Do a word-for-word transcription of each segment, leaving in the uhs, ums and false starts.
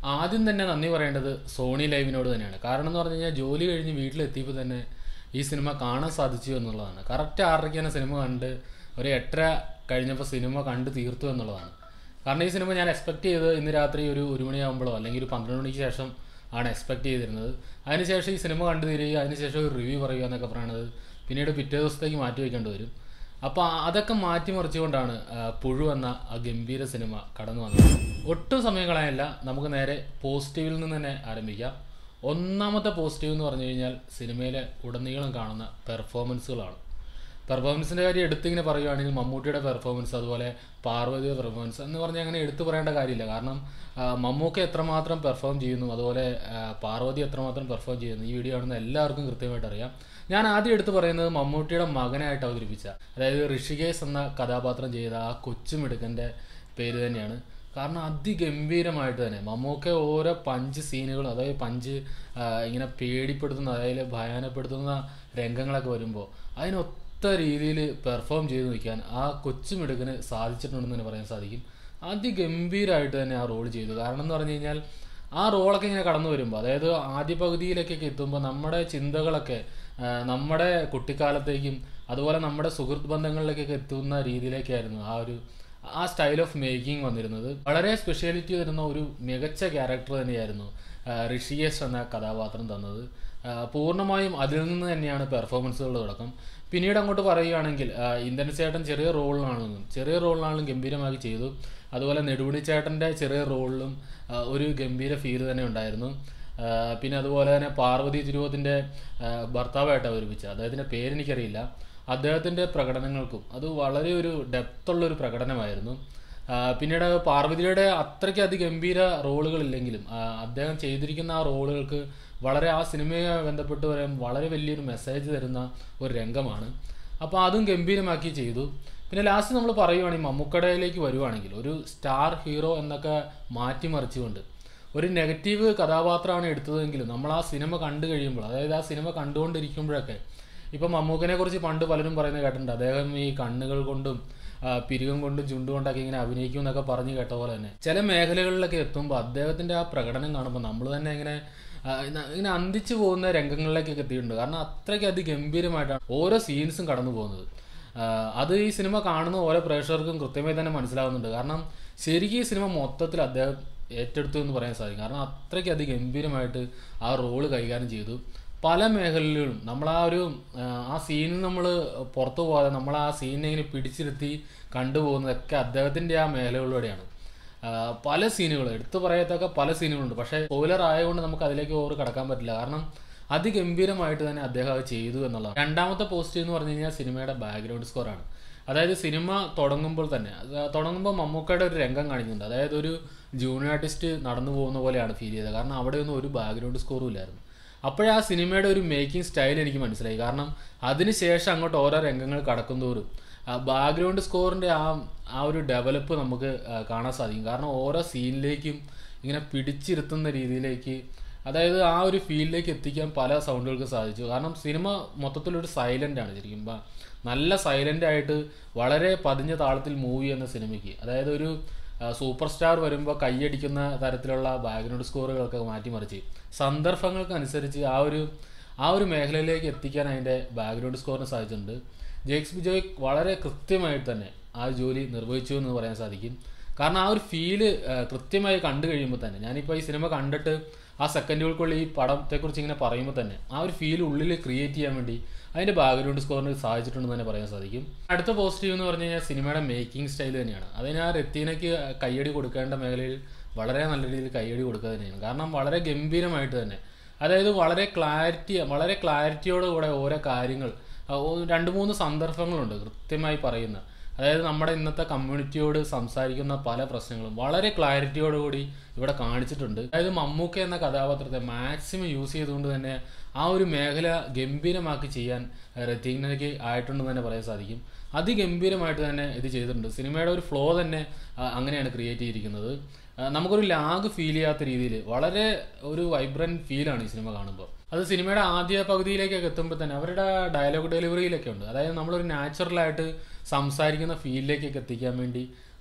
ആദ്യം തന്നെ നന്ദി പറയേണ്ടത് സോണി ലൈവിനോട് തന്നെയാണ്. കാരണം എന്ന് പറഞ്ഞു കഴിഞ്ഞാൽ ജോലി കഴിഞ്ഞ് വീട്ടിലെത്തിയപ്പോൾ തന്നെ ഈ സിനിമ കാണാൻ സാധിച്ചു എന്നുള്ളതാണ്. കറക്റ്റ് ആറരയ്ക്ക് തന്നെ സിനിമ കണ്ട് ഒരു എട്ടര കഴിഞ്ഞപ്പോൾ സിനിമ കണ്ട് തീർത്തു എന്നുള്ളതാണ്. കാരണം ഈ സിനിമ ഞാൻ എക്സ്പെക്ട് ചെയ്ത് ഇന്ന് രാത്രി ഒരു ഒരു മണിയാകുമ്പോഴോ അല്ലെങ്കിൽ ഒരു പന്ത്രണ്ട് മണിക്ക് ശേഷം ആണ് എക്സ്പെക്ട് ചെയ്തിരുന്നത്. അതിനുശേഷം ഈ സിനിമ കണ്ടു തീരുക, അതിനുശേഷം ഒരു റിവ്യൂ പറയുക എന്നൊക്കെ പറയുന്നത് പിന്നീട് പിറ്റേ ദിവസത്തേക്ക് മാറ്റി വയ്ക്കേണ്ടി വരും. അപ്പോൾ അതൊക്കെ മാറ്റിമറിച്ചുകൊണ്ടാണ് പുഴു എന്ന ആ ഗംഭീര സിനിമ കടന്നു വന്നത്. ഒട്ടും സമയം കളയാനില്ല, നമുക്ക് നേരെ പോസിറ്റീവിൽ നിന്ന് തന്നെ ആരംഭിക്കാം. ഒന്നാമത്തെ പോസിറ്റീവ് എന്ന് പറഞ്ഞു കഴിഞ്ഞാൽ സിനിമയിലെ ഉടനീളം കാണുന്ന പെർഫോമൻസുകളാണ്. പെർഫോമൻസിൻ്റെ കാര്യം എടുത്തിങ്ങനെ പറയുകയാണെങ്കിൽ മമ്മൂട്ടിയുടെ പെർഫോമൻസ്, അതുപോലെ പാർവതിയുടെ പെർഫോമൻസ് എന്ന് പറഞ്ഞാൽ അങ്ങനെ എടുത്തു പറയേണ്ട കാര്യമില്ല. കാരണം മമ്മൂക്ക എത്രമാത്രം പെർഫോം ചെയ്യുന്നു, അതുപോലെ പാർവതി എത്രമാത്രം പെർഫോം ചെയ്യുന്നു ഈ വീഡിയോ കാണുന്ന എല്ലാവർക്കും കൃത്യമായിട്ട് അറിയാം. ഞാൻ ആദ്യം എടുത്ത് പറയുന്നത് മമ്മൂട്ടിയുടെ മകനായിട്ട് അവതരിപ്പിച്ച, അതായത് ഋഷികേശ് എന്ന കഥാപാത്രം ചെയ്ത ആ കൊച്ചുമിടുക്കൻ്റെ പേര് തന്നെയാണ്. കാരണം അതിഗംഭീരമായിട്ട് തന്നെ മമ്മൂക്ക ഓരോ പഞ്ച് സീനുകളും, അതായത് പഞ്ച് ഇങ്ങനെ പേടിപ്പെടുത്തുന്ന, അതായത് ഭയാനപ്പെടുത്തുന്ന രംഗങ്ങളൊക്കെ വരുമ്പോൾ അതിനൊത്ത രീതിയിൽ പെർഫോം ചെയ്ത് നിൽക്കാൻ ആ കൊച്ചുമിടുക്കന് സാധിച്ചിട്ടുണ്ടെന്ന് തന്നെ പറയാൻ സാധിക്കും. അതിഗംഭീരമായിട്ട് തന്നെ ആ റോൾ ചെയ്തു. കാരണം എന്ന് പറഞ്ഞു കഴിഞ്ഞാൽ ആ റോളൊക്കെ ഇങ്ങനെ കടന്നു വരുമ്പോൾ, അതായത് ആദ്യ പകുതിയിലേക്കൊക്കെ എത്തുമ്പോൾ നമ്മുടെ ചിന്തകളൊക്കെ നമ്മുടെ കുട്ടിക്കാലത്തേക്കും അതുപോലെ നമ്മുടെ സുഹൃത്ത് ബന്ധങ്ങളിലേക്കൊക്കെ എത്തുന്ന രീതിയിലേക്കായിരുന്നു ആ ഒരു ആ സ്റ്റൈൽ ഓഫ് മേക്കിംഗ് വന്നിരുന്നത്. വളരെ സ്പെഷ്യാലിറ്റി തരുന്ന ഒരു മികച്ച ക്യാരക്ടർ തന്നെയായിരുന്നു ഋഷികേശ് എന്ന കഥാപാത്രം തന്നത്. പൂർണ്ണമായും അതിൽ നിന്ന് തന്നെയാണ് പെർഫോമൻസുകളുടെ തുടക്കം. പിന്നീട് അങ്ങോട്ട് പറയുകയാണെങ്കിൽ ഇന്ദ്രൻ ചേട്ടൻ ചെറിയ റോളിലാണെന്നും ചെറിയ റോളിലാണെങ്കിലും ഗംഭീരമാക്കി ചെയ്തു. അതുപോലെ നെടുമുടി ചേട്ടൻ്റെ ചെറിയ റോളിലും ഒരു ഗംഭീര ഫീൽ തന്നെ ഉണ്ടായിരുന്നു. പിന്നെ അതുപോലെ തന്നെ പാർവതി തിരുവോത്തിൻ്റെ ഭർത്താവായിട്ട് അവതരിപ്പിച്ച, അദ്ദേഹത്തിൻ്റെ പേരെനിക്കറിയില്ല, അദ്ദേഹത്തിൻ്റെ പ്രകടനങ്ങൾക്കും അത് വളരെ ഒരു ഡെപ്തുള്ളൊരു പ്രകടനമായിരുന്നു. പിന്നീട് പാർവതിയുടെ അത്രയ്ക്ക് അതിഗംഭീര റോളുകളില്ലെങ്കിലും അദ്ദേഹം ചെയ്തിരിക്കുന്ന ആ റോളുകൾക്ക് വളരെ ആ സിനിമയെ ബന്ധപ്പെട്ട് പറയാൻ വളരെ വലിയൊരു മെസ്സേജ് തരുന്ന ഒരു രംഗമാണ്. അപ്പോൾ അതും ഗംഭീരമാക്കി ചെയ്തു. പിന്നെ ലാസ്റ്റ് നമ്മൾ പറയുവാണെങ്കിൽ മമ്മൂക്കടയിലേക്ക് വരുവാണെങ്കിൽ ഒരു സ്റ്റാർ ഹീറോ എന്നൊക്കെ മാറ്റിമറിച്ചുകൊണ്ട് ഒരു നെഗറ്റീവ് കഥാപാത്രമാണ് എടുത്തതെങ്കിലും നമ്മൾ ആ സിനിമ കണ്ടു കഴിയുമ്പോൾ, അതായത് ആ സിനിമ കണ്ടുകൊണ്ടിരിക്കുമ്പോഴൊക്കെ ഇപ്പം മമ്മൂക്കനെ കുറിച്ച് പണ്ട് പലരും പറയുന്നത് കേട്ടിട്ടുണ്ട്, അദ്ദേഹം ഈ കണ്ണുകൾ കൊണ്ടും പിരികം കൊണ്ടും ചുണ്ടുകൊണ്ടൊക്കെ ഇങ്ങനെ അഭിനയിക്കും എന്നൊക്കെ പറഞ്ഞ് കേട്ട പോലെ തന്നെ ചില മേഖലകളിലൊക്കെ എത്തുമ്പോൾ അദ്ദേഹത്തിൻ്റെ ആ പ്രകടനം കാണുമ്പോൾ നമ്മൾ തന്നെ ഇങ്ങനെ ഇങ്ങനെ അന്തിച്ചു പോകുന്ന രംഗങ്ങളിലേക്കൊക്കെ എത്തിയിട്ടുണ്ട്. കാരണം അത്രയ്ക്ക് അതിഗംഭീരമായിട്ടാണ് ഓരോ സീൻസും കടന്നു പോകുന്നത്. അത് ഈ സിനിമ കാണുന്ന ഓരോ പ്രേക്ഷകർക്കും കൃത്യമായി തന്നെ മനസ്സിലാവുന്നുണ്ട്. കാരണം ശരിക്കും ഈ സിനിമ മൊത്തത്തിൽ അദ്ദേഹം ഏറ്റെടുത്തു എന്ന് പറയാൻ സാധിക്കും. കാരണം അത്രയ്ക്ക് അതിഗംഭീരമായിട്ട് ആ റോള് കൈകാര്യം ചെയ്തു. പല മേഖലകളിലും നമ്മൾ ആ ഒരു ആ സീനിൽ നമ്മൾ പുറത്തു പോകാതെ നമ്മൾ ആ സീനിനെ ഇങ്ങനെ പിടിച്ചിരുത്തി കണ്ടുപോകുന്നതൊക്കെ അദ്ദേഹത്തിൻ്റെ ആ മേഖലകളിലൂടെയാണ്. പല സീനുകൾ എടുത്തു പറയത്തക്ക പല സീനുകളുണ്ട്. പക്ഷേ സ്പോയിലർ ആയതുകൊണ്ട് നമുക്ക് അതിലേക്ക് ഓവർ കടക്കാൻ പറ്റില്ല. കാരണം അതിഗംഭീരമായിട്ട് തന്നെ അദ്ദേഹം അത് ചെയ്തു എന്നുള്ളതാണ്. രണ്ടാമത്തെ പോസിറ്റീവ് എന്ന് പറഞ്ഞു കഴിഞ്ഞാൽ സിനിമയുടെ ബാക്ക്ഗ്രൗണ്ട് സ്കോറാണ്. അതായത് സിനിമ തുടങ്ങുമ്പോൾ തന്നെ തുടങ്ങുമ്പോൾ മമ്മൂക്കയുടെ ഒരു രംഗം കാണിക്കുന്നുണ്ട്. അതായത് ഒരു ജൂനിയർ ആർട്ടിസ്റ്റ് നടന്നു പോകുന്ന പോലെയാണ് ഫീൽ ചെയ്തത്. കാരണം അവിടെയൊന്നും ഒരു ബാക്ക്ഗ്രൗണ്ട് സ്കോറും ഇല്ലായിരുന്നു. അപ്പോഴേ ആ സിനിമയുടെ ഒരു മേക്കിംഗ് സ്റ്റൈൽ എനിക്ക് മനസ്സിലായി. കാരണം അതിന് ശേഷം അങ്ങോട്ട് ഓരോ രംഗങ്ങൾ കടക്കുന്തോറും ബാക്ക്ഗ്രൗണ്ട് സ്കോറിൻ്റെ ആ ആ ഒരു ഡെവലപ്പ് നമുക്ക് കാണാൻ സാധിക്കും. കാരണം ഓരോ സീനിലേക്കും ഇങ്ങനെ പിടിച്ചിരുത്തുന്ന രീതിയിലേക്ക്, അതായത് ആ ഒരു ഫീലിലേക്ക് എത്തിക്കാൻ പല സൗണ്ടുകൾക്ക് സാധിച്ചു. കാരണം സിനിമ മൊത്തത്തിലൊരു സൈലൻ്റ് ആണ്. ശരിക്കും നല്ല സൈലൻ്റ് ആയിട്ട് വളരെ പതിഞ്ഞ താളത്തിൽ മൂവ് ചെയ്യുന്ന സിനിമയ്ക്ക്, അതായത് ഒരു സൂപ്പർ സ്റ്റാർ വരുമ്പോൾ കൈയടിക്കുന്ന തരത്തിലുള്ള ബാക്ക്ഗ്രൗണ്ട് സ്കോറുകളൊക്കെ മാറ്റിമറിച്ച് സന്ദർഭങ്ങൾക്ക് അനുസരിച്ച് ആ ഒരു ആ ഒരു മേഖലയിലേക്ക് എത്തിക്കാൻ അതിൻ്റെ ബാക്ക്ഗ്രൗണ്ട് സ്കോറിന് സാധിച്ചിട്ടുണ്ട്. ജെയ്ക്സ് ബിജോയ് വളരെ കൃത്യമായിട്ട് തന്നെ ആ ജോലി നിർവഹിച്ചു എന്ന് പറയാൻ സാധിക്കും. കാരണം ആ ഒരു ഫീല് കൃത്യമായി കണ്ടു കഴിയുമ്പോൾ തന്നെ, ഞാനിപ്പോൾ ഈ സിനിമ കണ്ടിട്ട് ആ സെക്കൻഡുകൾക്കുള്ളിൽ ഈ പടത്തെക്കുറിച്ച് ഇങ്ങനെ പറയുമ്പോൾ തന്നെ ആ ഒരു ഫീൽ ഉള്ളിൽ ക്രിയേറ്റ് ചെയ്യാൻ വേണ്ടി അതിൻ്റെ ബാക്ക്ഗ്രൗണ്ട് സ്കോറിന് സാധിച്ചിട്ടുണ്ടെന്ന് തന്നെ പറയാൻ സാധിക്കും. അടുത്ത പോസിറ്റീവ് എന്ന് പറഞ്ഞു കഴിഞ്ഞാൽ സിനിമയുടെ മേക്കിംഗ് സ്റ്റൈൽ തന്നെയാണ്. അതിന് ആ രത്തീനയ്ക്ക് കയ്യടി കൊടുക്കേണ്ട മേഖലയിൽ വളരെ നല്ല രീതിയിൽ കയ്യടി കൊടുക്കുക തന്നെയാണ്. കാരണം വളരെ ഗംഭീരമായിട്ട് തന്നെ, അതായത് വളരെ ക്ലാരിറ്റി വളരെ ക്ലാരിറ്റിയോടുകൂടെ ഓരോ കാര്യങ്ങൾ, രണ്ട് മൂന്ന് സന്ദർഭങ്ങളുണ്ട് കൃത്യമായി പറയുന്ന, അതായത് നമ്മുടെ ഇന്നത്തെ കമ്മ്യൂണിറ്റിയോട് സംസാരിക്കുന്ന പല പ്രശ്നങ്ങളും വളരെ ക്ലാരിറ്റിയോടുകൂടി ഇവിടെ കാണിച്ചിട്ടുണ്ട്. അതായത് മമ്മൂക്ക എന്ന കഥാപാത്രത്തെ മാക്സിമം യൂസ് ചെയ്തുകൊണ്ട് തന്നെ ആ ഒരു മേഖല ഗംഭീരമാക്കി ചെയ്യാൻ രത്തീനയ്ക്ക് ആയിട്ടുണ്ടെന്ന് തന്നെ പറയാൻ സാധിക്കും. അതിഗംഭീരമായിട്ട് തന്നെ ഇത് ചെയ്തിട്ടുണ്ട്. സിനിമയുടെ ഒരു ഫ്ലോ തന്നെ അങ്ങനെയാണ് ക്രിയേറ്റ് ചെയ്തിരിക്കുന്നത്. നമുക്കൊരു ലാഗ് ഫീൽ ചെയ്യാത്ത രീതിയിൽ വളരെ ഒരു വൈബ്രൻറ്റ് ഫീലാണ് ഈ സിനിമ കാണുമ്പോൾ. അത് സിനിമയുടെ ആദ്യ പകുതിയിലേക്കൊക്കെ എത്തുമ്പോൾ തന്നെ അവരുടെ ഡയലോഗ് ഡെലിവറിയിലൊക്കെ ഉണ്ട്. അതായത് നമ്മളൊരു നാച്ചുറലായിട്ട് സംസാരിക്കുന്ന ഫീലിലേക്കൊക്കെ എത്തിക്കാൻ വേണ്ടി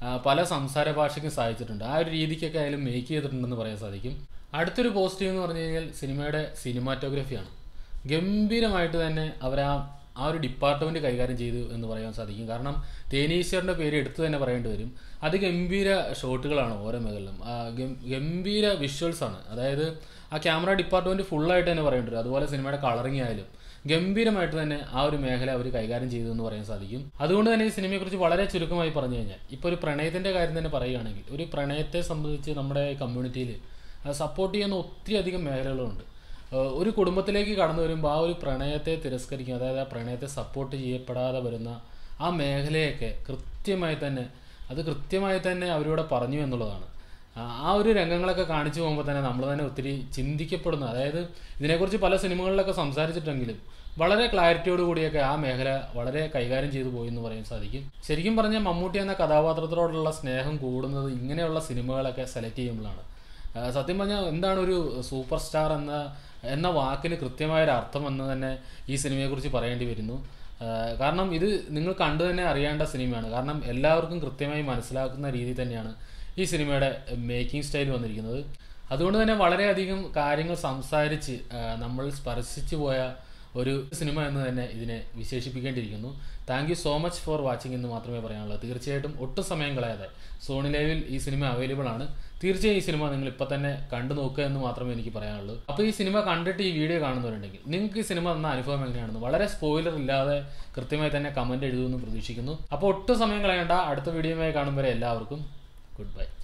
പല സംസാര ഭാഷയ്ക്കും സഹായിച്ചിട്ടുണ്ട്. ആ ഒരു രീതിക്കൊക്കെ ആയാലും മേക്ക് ചെയ്തിട്ടുണ്ടെന്ന് പറയാൻ സാധിക്കും. അടുത്തൊരു പോസിറ്റീവ് എന്ന് പറഞ്ഞു കഴിഞ്ഞാൽ സിനിമയുടെ സിനിമാറ്റോഗ്രഫിയാണ്. ഗംഭീരമായിട്ട് തന്നെ അവർ ആ ആ ഒരു ഡിപ്പാർട്ട്മെൻറ്റ് കൈകാര്യം ചെയ്തു എന്ന് പറയാൻ സാധിക്കും. കാരണം തേനീശ്വറിൻ്റെ പേര് എടുത്തു തന്നെ പറയേണ്ടി വരും. അതിഗംഭീര ഷോട്ടുകളാണ് ഓരോ മേഖലയിലും, ഗംഭീര വിഷ്വൽസാണ്. അതായത് ആ ക്യാമറ ഡിപ്പാർട്ട്മെൻറ്റ് ഫുള്ളായിട്ട് തന്നെ പറയേണ്ടി വരും. അതുപോലെ സിനിമയുടെ കളറിങ് ആയാലും ഗംഭീരമായിട്ട് തന്നെ ആ ഒരു മേഖല അവർ കൈകാര്യം ചെയ്തു എന്ന് പറയാൻ സാധിക്കും. അതുകൊണ്ട് തന്നെ ഈ സിനിമയെക്കുറിച്ച് വളരെ ചുരുക്കമായി പറഞ്ഞു കഴിഞ്ഞാൽ, ഇപ്പോൾ ഒരു പ്രണയത്തിൻ്റെ കാര്യം തന്നെ പറയുകയാണെങ്കിൽ, ഒരു പ്രണയത്തെ സംബന്ധിച്ച് നമ്മുടെ കമ്മ്യൂണിറ്റിയിൽ സപ്പോർട്ട് ചെയ്യുന്ന ഒത്തിരി അധികം മേഖലകളുണ്ട്. ഒരു കുടുംബത്തിലേക്ക് കടന്നു വരുമ്പോൾ ആ ഒരു പ്രണയത്തെ തിരസ്കരിക്കുക, അതായത് ആ പ്രണയത്തെ സപ്പോർട്ട് ചെയ്യപ്പെടാതെ വരുന്ന ആ മേഖലയൊക്കെ കൃത്യമായി തന്നെ അത് കൃത്യമായി തന്നെ അവരിവിടെ പറഞ്ഞു എന്നുള്ളതാണ്. ആ ഒരു രംഗങ്ങളൊക്കെ കാണിച്ചു പോകുമ്പോൾ തന്നെ നമ്മൾ തന്നെ ഒത്തിരി ചിന്തിക്കപ്പെടുന്നു. അതായത് ഇതിനെക്കുറിച്ച് പല സിനിമകളിലൊക്കെ സംസാരിച്ചിട്ടെങ്കിലും വളരെ ക്ലാരിറ്റിയോട് കൂടിയൊക്കെ ആ മേഖല വളരെ കൈകാര്യം ചെയ്തു പോയി എന്ന് പറയാൻ സാധിക്കും. ശരിക്കും പറഞ്ഞാൽ മമ്മൂട്ടി എന്ന കഥാപാത്രത്തോടുള്ള സ്നേഹം കൂടുന്നത് ഇങ്ങനെയുള്ള സിനിമകളൊക്കെ സെലക്ട് ചെയ്യുമ്പോഴാണ്. സത്യം പറഞ്ഞാൽ എന്താണ് ഒരു സൂപ്പർ സ്റ്റാർ എന്ന എന്ന വാക്കിന് കൃത്യമായൊരു അർത്ഥം എന്ന് തന്നെ ഈ സിനിമയെക്കുറിച്ച് പറയേണ്ടി വരുന്നു. കാരണം ഇത് നിങ്ങൾ കണ്ടു തന്നെ അറിയേണ്ട സിനിമയാണ്. കാരണം എല്ലാവർക്കും കൃത്യമായി മനസ്സിലാക്കുന്ന രീതി തന്നെയാണ് ഈ സിനിമയുടെ മേക്കിംഗ് സ്റ്റൈൽ വന്നിരിക്കുന്നത്. അതുകൊണ്ട് തന്നെ വളരെയധികം കാര്യങ്ങൾ സംസാരിച്ച് നമ്മൾ സ്പർശിച്ചു പോയ ഒരു സിനിമ എന്ന് തന്നെ ഇതിനെ വിശേഷിപ്പിക്കേണ്ടിയിരിക്കുന്നു. Thank you so much for watching എന്ന് മാത്രമേ പറയാനുള്ളൂ. തീർച്ചയായിട്ടും ഒട്ടും സമയം കളയാതെ സോണി ലൈവിൽ ഈ സിനിമ അവൈലബിൾ ആണ്. തീർച്ചയായും ഈ സിനിമ നിങ്ങൾ ഇപ്പം തന്നെ കണ്ടു നോക്കുക എന്ന് മാത്രമേ എനിക്ക് പറയാനുള്ളൂ. അപ്പോൾ ഈ സിനിമ കണ്ടിട്ട് ഈ വീഡിയോ കാണുന്നവരുണ്ടെങ്കിൽ നിങ്ങൾക്ക് ഈ സിനിമ തന്ന അനുഭവം എങ്ങനെയാണെന്ന് വളരെ സ്പോയിലർ ഇല്ലാതെ കൃത്യമായി തന്നെ കമൻറ്റ് എഴുതുമെന്ന് പ്രതീക്ഷിക്കുന്നു. അപ്പോൾ ഒട്ടും സമയം കളയേണ്ട, അടുത്ത വീഡിയോയുമായി കാണും വരെ എല്ലാവർക്കും ഗുഡ് ബൈ.